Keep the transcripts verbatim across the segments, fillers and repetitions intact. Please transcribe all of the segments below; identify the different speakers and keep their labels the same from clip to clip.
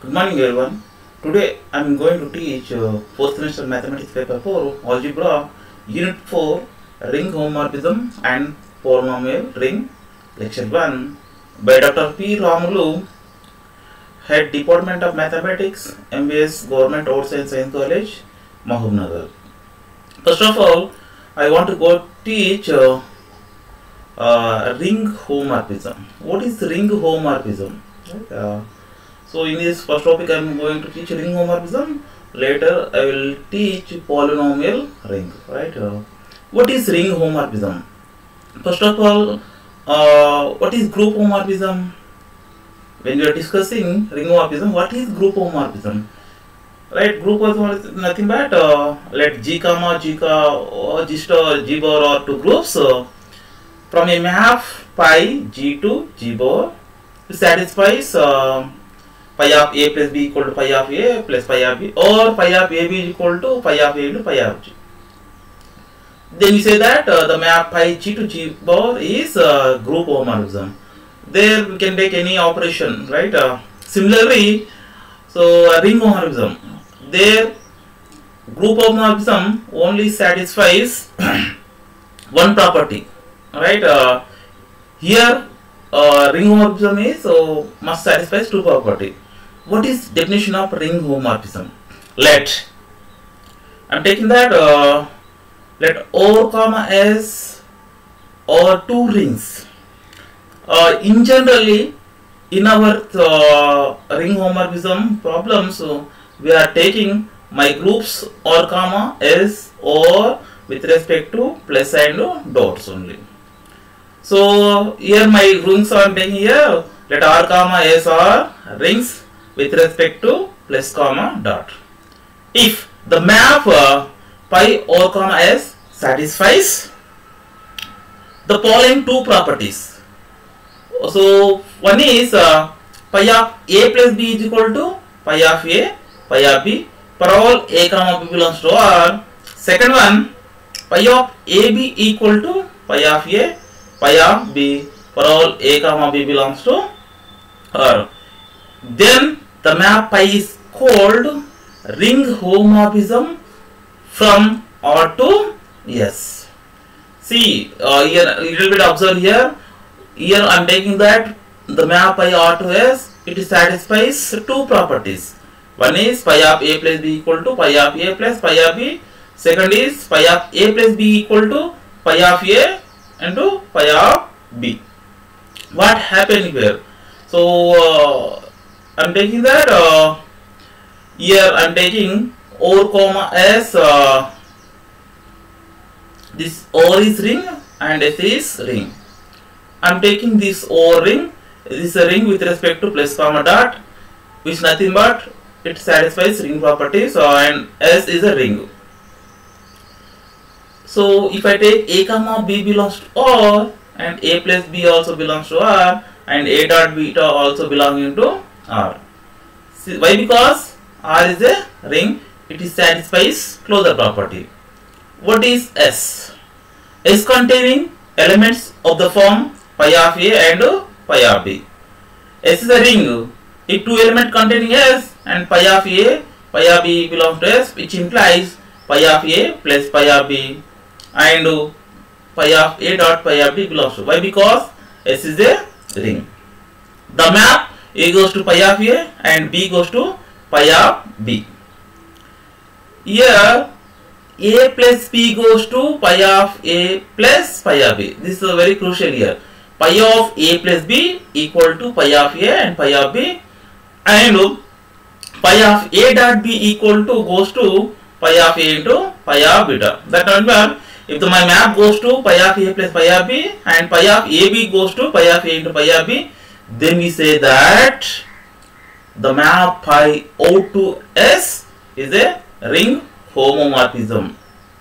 Speaker 1: Good morning everyone. Today I am going to teach uh, fourth semester mathematics paper four, Algebra, Unit four, Ring Homomorphism and Polynomial Ring, Lecture one by Doctor P. Ramulu, Head Department of Mathematics, M B S Government Arts and Science College, Mahbubnagar. First of all, I want to go teach uh, uh, ring homomorphism. What is ring homomorphism? Right? Uh, so in this first topic I am going to teach ring homomorphism. Later I will teach polynomial ring. Right? Uh, what is ring homomorphism? First of all, uh, what is group homomorphism? When we are discussing ring homomorphism, what is group homomorphism? Right, group homomorphism is nothing but uh, let G comma G ka or G star G bar or two groups uh, from a map pi G to G bar satisfies uh, pi of A plus B equal to pi of A plus pi of B, or pi of A B is equal to pi of A into pi of G. Then we say that uh, the map pi G to G bar is uh, group homomorphism. There we can take any operation, right? Uh, similarly, so uh, ring homomorphism, there group homomorphism only satisfies one property, right? Uh, here uh, ring homomorphism is so must satisfy two property. What is definition of ring homomorphism? Let I am taking that uh, let O comma S or two rings. Uh, in generally, in our uh, ring homomorphism problems, so we are taking my groups or comma S or with respect to plus and dots only. So here my rings I am taking here. Let R comma S are rings with respect to plus comma dot. If the map uh, pi or comma S satisfies the following two properties. So one is uh, pi of A plus B is equal to pi of A, pi of B for all A comma B belongs to R. Second one, pi of A B equal to pi of A, pi of B for all A comma B belongs to R. Then the map pi is called ring homomorphism from R to S. See uh, here a little bit observe here. Here I am taking that the map pi R to S, it satisfies two properties. One is pi of A plus B equal to pi of A plus pi of B. Second is pi of A plus B equal to pi of A into pi of B. What happened here? So uh, I am taking that uh, here I am taking O comma S. Uh, this O is ring and S is ring. I am taking this O ring. This is a ring with respect to plus comma dot, which is nothing but it satisfies ring properties, uh, and S is a ring. So if I take A comma B belongs to R and A plus B also belongs to R and A dot beta also belonging to R. See, why? Because R is a ring, it is satisfies closure property. What is S? S containing elements of the form pi of A and pi of B. S is a ring. If two elements containing S and pi of A, pi of B belongs to S, which implies pi of A plus pi of B and pi of A dot pi of B belongs to. Why? Because S is a ring. The map A goes to pi of A and B goes to pi of B. Here A plus B goes to pi of A plus pi of B. This is very crucial here. Pi of A plus B equal to pi of A and pi of B, and pi of A dot B equal to goes to pi of A into pi of beta. That means if the, my map goes to pi of A plus pi of B and pi of A B goes to pi of A into pi of B, then we say that the map pi O to S is a ring homomorphism.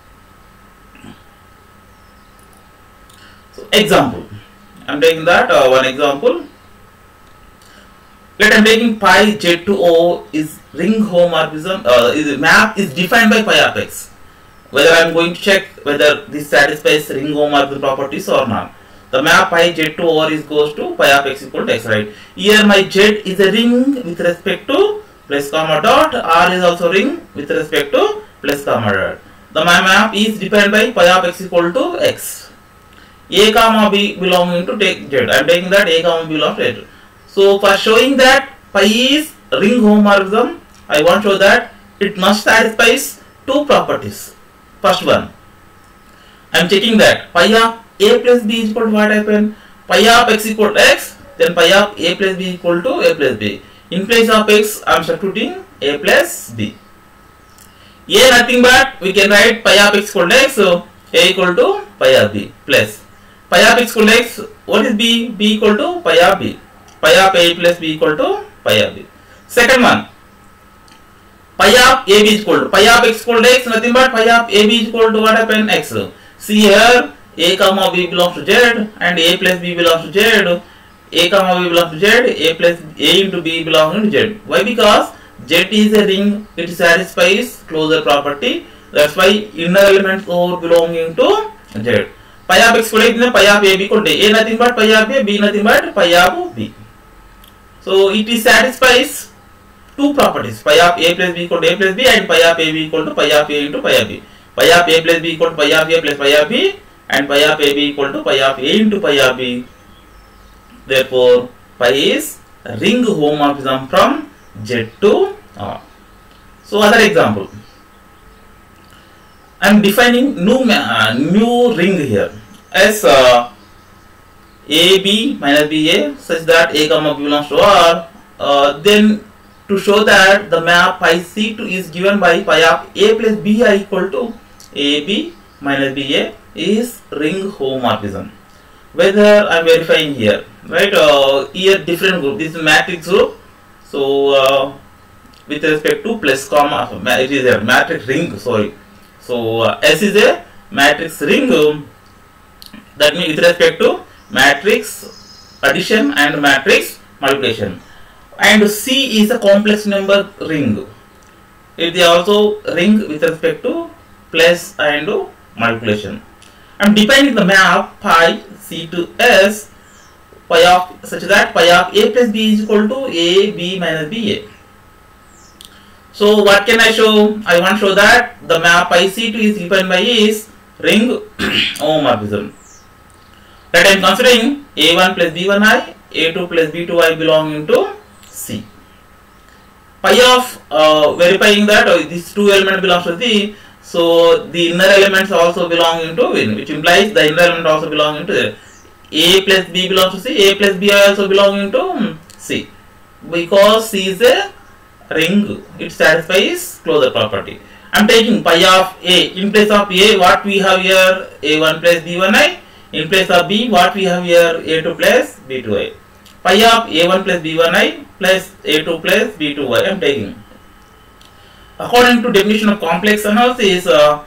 Speaker 1: So example, I am taking that uh, one example. Let I am taking pi Z to O is ring homomorphism. Uh, is map is defined by pi of X. Whether I am going to check whether this satisfies ring homomorphism properties or not. The map pi Z to O is goes to pi of X equal to X, right? Here my Z is a ring with respect to plus comma dot. R is also ring with respect to plus comma dot. The map is defined by pi of x equal to x. A comma b belonging to take z. I am taking that a comma b belongs to z. So for showing that pi is ring homomorphism, I want to show that it must satisfy two properties. First one, I am checking that pi of a plus b is equal to what happen? Pi of x equal to x, then pi of a plus b equal to a plus b. In place of x, I am substituting a plus b. A nothing but we can write pi of x equal to x, so a equal to pi of b plus pi of x equal to x. What is b? B equal to pi of b. Pi of a plus b equal to pi of b. Second one, pi of a b is equal to pi of x equal to x, nothing but pi of a b is equal to what happen? X. See here, a comma b belongs to z and a plus b belongs to z. A comma b belongs to z, a plus a into b belongs to z. Why? Because z is a ring, it satisfies closure property. That's why inner elements are belonging to z. Pi of x equal to x, pi of a b equal to a, nothing but pi of a, b nothing but pi of b. So it is satisfies two properties, pi of a plus b equal to a plus b and pi of a b equal to pi of a into pi of b. Pi of a plus b equal to pi of a plus pi of b and pi of a b equal to pi of a into pi of b. Therefore, pi is ring homomorphism from Z to R. So, other example, I am defining new uh, new ring here as uh, a b minus b a such that a comma b belongs to R. Uh, then to show that the map pi c two is given by pi of a plus b I equal to a b minus b a is ring homomorphism. Whether I am verifying here, right? Uh, here different group. This is matrix group. So uh, with respect to plus comma, it is a matrix ring. Sorry. So uh, S is a matrix ring. Um, that means with respect to matrix addition and matrix multiplication. And C is a complex number ring. It is also ring with respect to plus and multiplication. I am defining the map pi C to S pi of such that pi of a plus b is equal to a b minus b a. So what can I show? I want to show that the map pi C two is given by is ring homomorphism. That I am considering a one plus b one I, a two plus b two I belonging to C. Pi of uh, verifying that uh, these two elements belongs to C. So the inner elements also belonging to N, which implies the inner element also belonging to A plus B belongs to C, A plus B also belonging to C. Because C is a ring, it satisfies closure property. I am taking pi of A. In place of A, what we have here? a one plus b one I. In place of B, what we have here? a two plus b two I. Pi of a one plus b one I plus a two plus b two I. I am taking. According to definition of complex analysis, uh,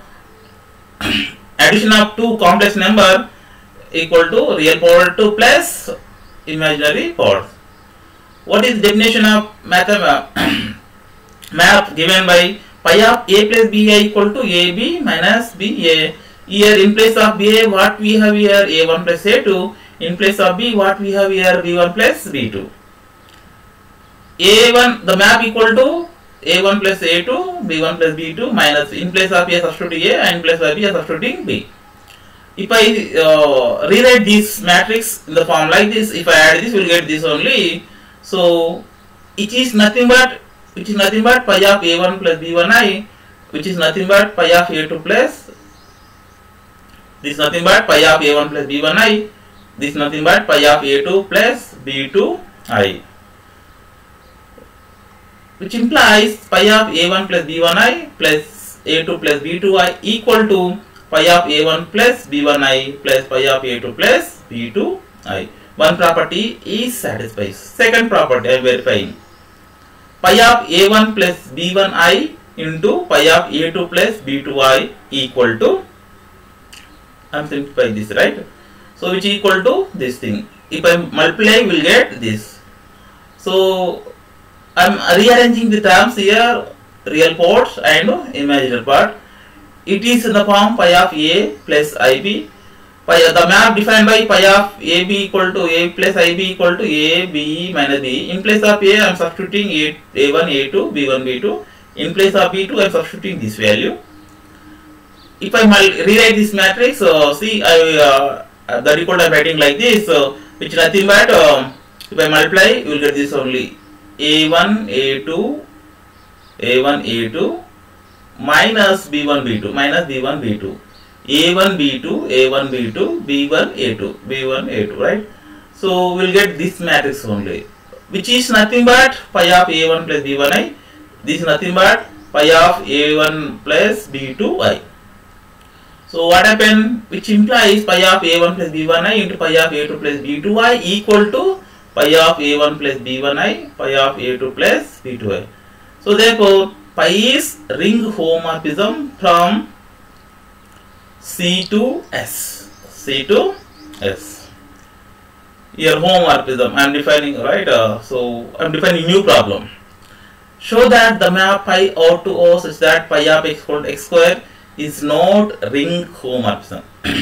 Speaker 1: addition of two complex number equal to real power two plus imaginary powers. What is definition of math map given by pi of a plus b I equal to ab minus ba? Here in place of b a, what we have here? a one plus a two. In place of b, what we have here? b one plus b two. a one, the map equal to a one plus a two, b one plus b two minus, in place of a substituting a and in place of b substituting b. If I uh, rewrite this matrix in the form like this, if I add this, we will get this only. So it is nothing but which is nothing but pi of a one plus b one I, which is nothing but pi of a two plus, this is nothing but pi of a one plus b one I, this is nothing but pi of a two plus b two I, which implies pi of a one plus b one I plus a two plus b two I equal to pi of a one plus b one I plus pi of a two plus b two I. One property is satisfied. Second property I am verifying. Pi of a one plus b one I into pi of a two plus b two I equal to, I am simplifying this, right? So which equal to this thing. If I multiply, we will get this. So I am rearranging the terms here, real parts and imaginary part. It is in the form pi of a plus ib pi, the map defined by pi of A B equal to A plus I B equal to A B minus B. In place of A, I am substituting A, A1, A2, B1, B2. In place of B two, I am substituting this value. If I rewrite this matrix, uh, see, I uh, the default I am writing like this, uh, which nothing but uh, if I multiply, you will get this only A one, A two, A one, A two minus B one, B two minus B one, B two. A one, B two, A one, B two, B one, A two, B one, A two, right? So we will get this matrix only, which is nothing but pi of A one plus B one I. This is nothing but pi of A one plus B two I. So what happened? Which implies pi of A one plus B one I into pi of A two plus B two I equal to pi of A one plus B one I, pi of A two plus B two I. So therefore, pi is ring homomorphism from C to S. C to S. Here homomorphism I am defining, right? Uh, so I am defining new problem. Show that the map pi O to O such that pi of x equal to x square is not ring homomorphism.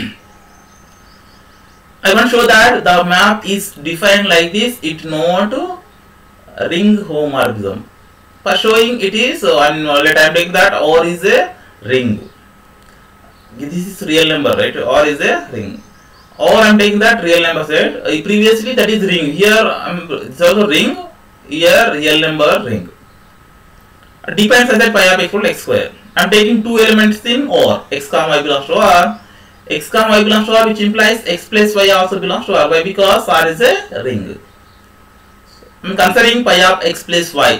Speaker 1: I want to show that the map is defined like this, it not ring homomorphism. For showing it is, so I am let I am taking that or is a ring. This is real number, right? Or is a ring. Or I am taking that real number set. Uh, previously that is ring. Here I am it's also ring. Here real number ring. Depends on that pi of x equal to x square. I am taking two elements in or x comma y belongs to R. X comma y belongs to R, which implies x plus y also belongs to R. Why? Because R is a ring. I am considering pi of x plus y.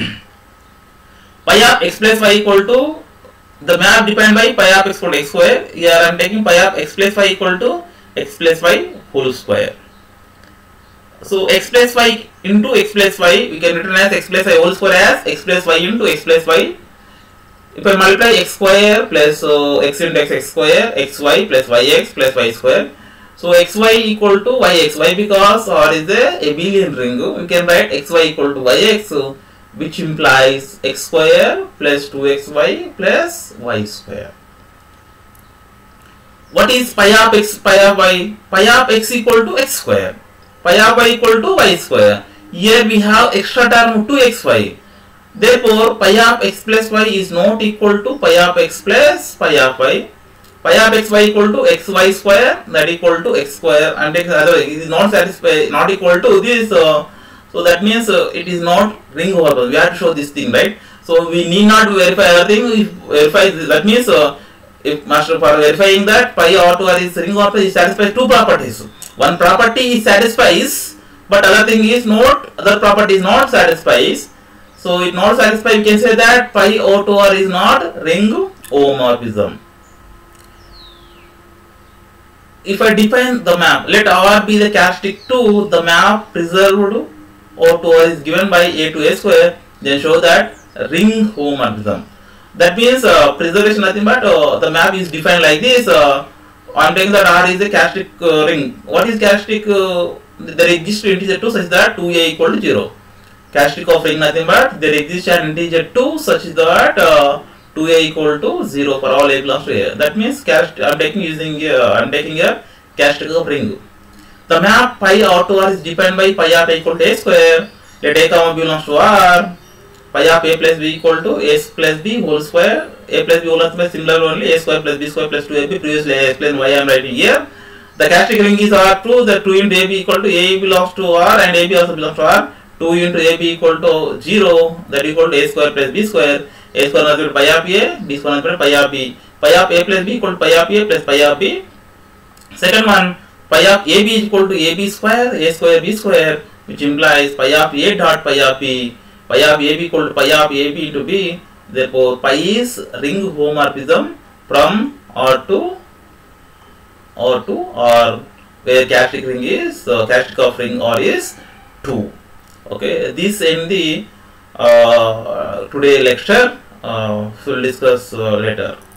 Speaker 1: Pi of x plus y equal to the map defined by pi of x equal to x square. Here I am taking pi of x plus y equal to x plus y whole square. So x plus y into x plus y, we can written as x plus y whole square as x plus y into x plus y. If I multiply x square plus uh, x into x, x square, xy plus yx plus y square. So xy equal to yx. Why? Because R is a abelian ring. We can write xy equal to yx, which implies x square plus two x y plus y square. What is pi of x, pi of y? Pi of x equal to x square. Pi of y equal to y square. Here we have extra term two x y. Therefore, pi of x plus y is not equal to pi of x plus pi of y. Pi of xy equal to xy square, that equal to x square, and x otherwise it is not satisfy not equal to this. Uh, so that means uh, it is not ring homomorphism. We have to show this thing, right? So we need not verify everything. If verify this, that means uh, if master for verifying that pi or to R is ring homomorphism, it satisfies two properties. One property satisfies, but other thing is not. Other property is not satisfies. So it not satisfies. We can say that pi O to R is not ring homomorphism. If I define the map, let R be the characteristic to the map preserved O to R is given by A to A square, then show that ring homomorphism. That means uh, preservation nothing but uh, the map is defined like this. Uh, I am taking that R is a characteristic uh, ring. What is characteristic? Uh, there exists integer two such that two A equal to zero. Characteristic of ring nothing but there exists an integer two such that uh, two A equal to zero for all A belongs to A. That means I am taking using uh, I am taking a characteristic of ring. The map pi or to R is defined by pi of A equal to A square. Let A comma B belongs to R. Pi of A plus B equal to A plus B whole square. A plus B whole square similar only A square plus B square plus two A B. Previously I explained why I am writing here. The characteristic ring is R two. The two into A B equal to A belongs to R and A B also belongs to R. two into A B equal to zero, that equal to A square plus B square. A square nothing but pi of A, B square nothing but pi of B. Pi of A plus B equal to pi of A plus pi of B. Second one, pi of A B is equal to A B square, A square B square, which implies pi of A dot pi of B. Pi of A B equal to pi of A B into B. Therefore, pi is ring homomorphism from R to R to R, where characteristic ring is uh, characteristic of ring R is two. Okay, this in the uh, today lecture. Uh, we'll discuss uh, later.